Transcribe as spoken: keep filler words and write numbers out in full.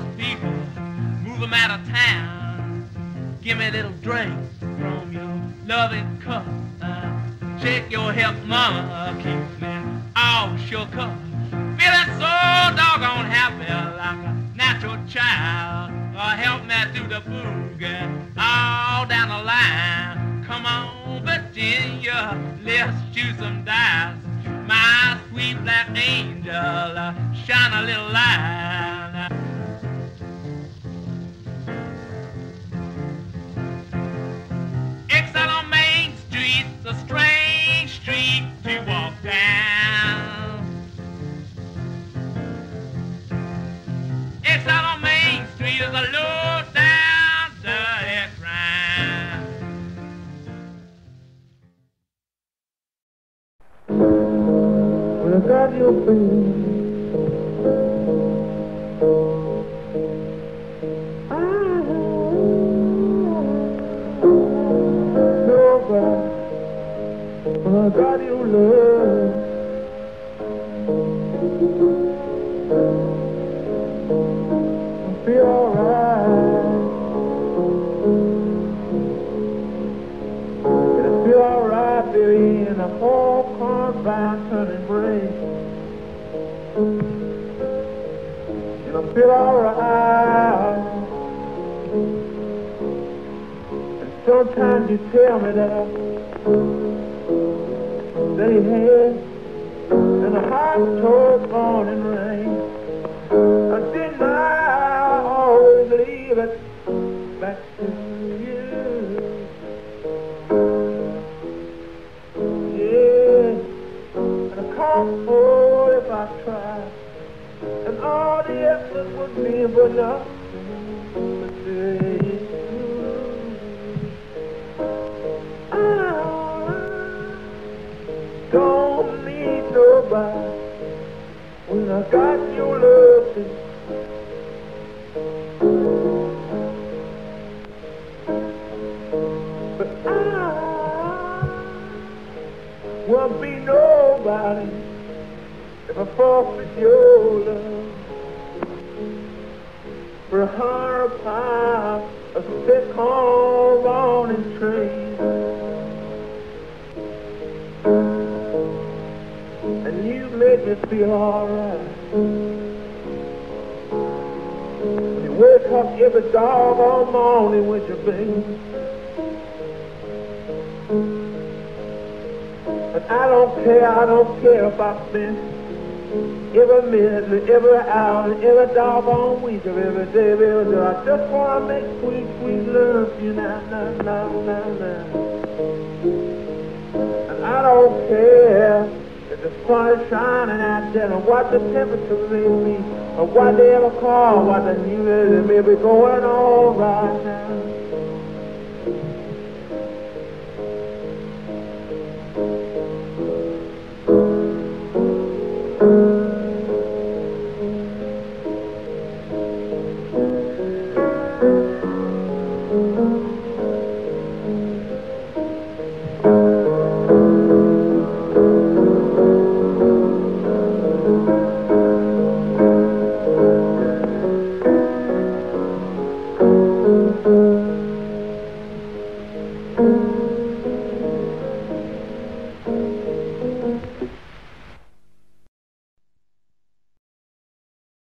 those people, move them out of town. Give me a little drink from your loving cup. Uh, shake your hip, mama, keeps me all shook up. Feeling so doggone happy like a natural child. Uh, help me do the boogie all down the line. Come on, Virginia, let's shoot some dice. My sweet black angel, uh, shine a little light. Exile on Main Street, a strange street to walk down. Exile on Main Street is a low down dirty crime. When I got your face, I know that when I got your love, I feel alright. And I feel alright, baby, in a whole car bound turning brain. And I feel alright. And sometimes you tell me that that you had in a hot towards morning rain. I didn't I always leave it back to you? Yeah, and I can't afford if I tried, and all the effort would be for nothing but you. I don't need nobody when I got your love. But I won't be nobody if I forfeit your love for a hundred pounds of thick home morning train. And you make me feel alright. When you wake up every doggone morning with your baby. And I don't care, I don't care if I spend every minute, every hour, every doggone week of every day of every day. I just want to make sweet, sweet love to you now, now, now, now, now. And I don't care if the sun is shining out there and what the temperature may be, or what they ever call, what the humidity may be going on right now.